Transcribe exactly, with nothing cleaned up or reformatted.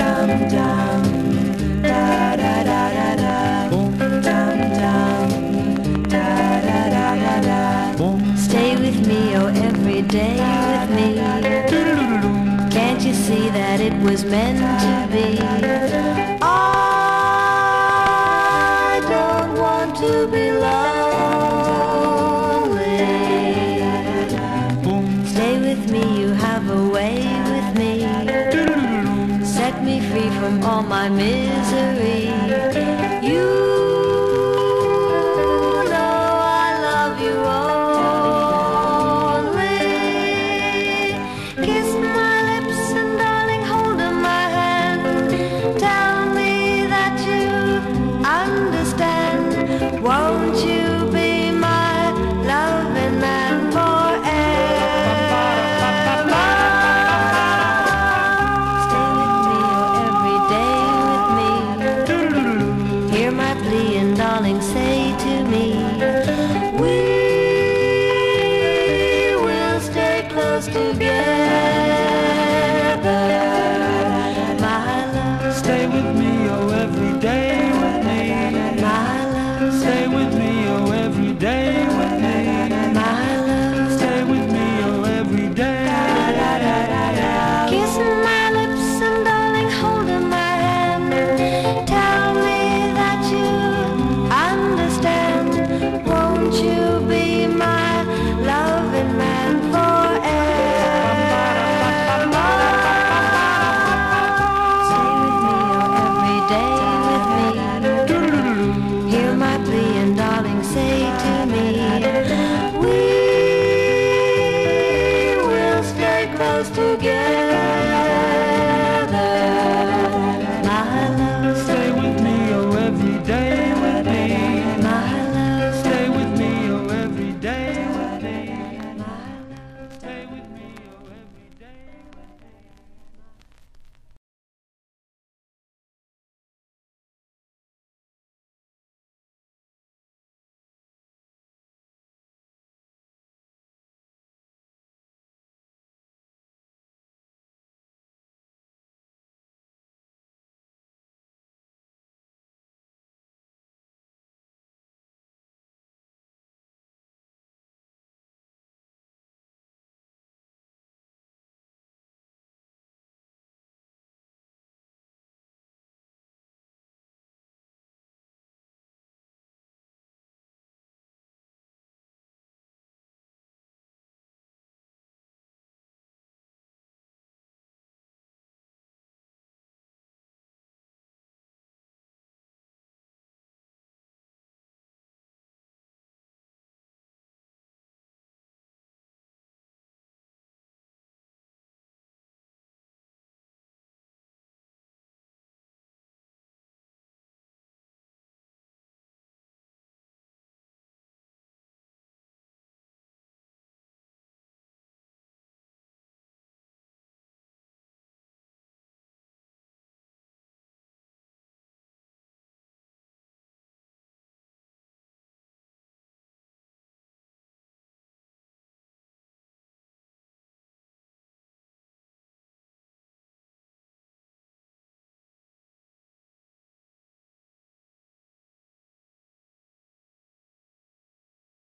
dum dum, da da da da da, boom dum dum, da da da da da, boom. Stay with me, oh every day with me. Can't you see that it was meant to be? I don't want to be lonely. Stay with me, you have a way with me. Set me free from all my misery. You know I love you only. Kiss my lips and darling, hold in my hand. Tell me that you understand. Won't you be my loving man forever? Stay with me, oh every day with me. Hear my plea and darling, say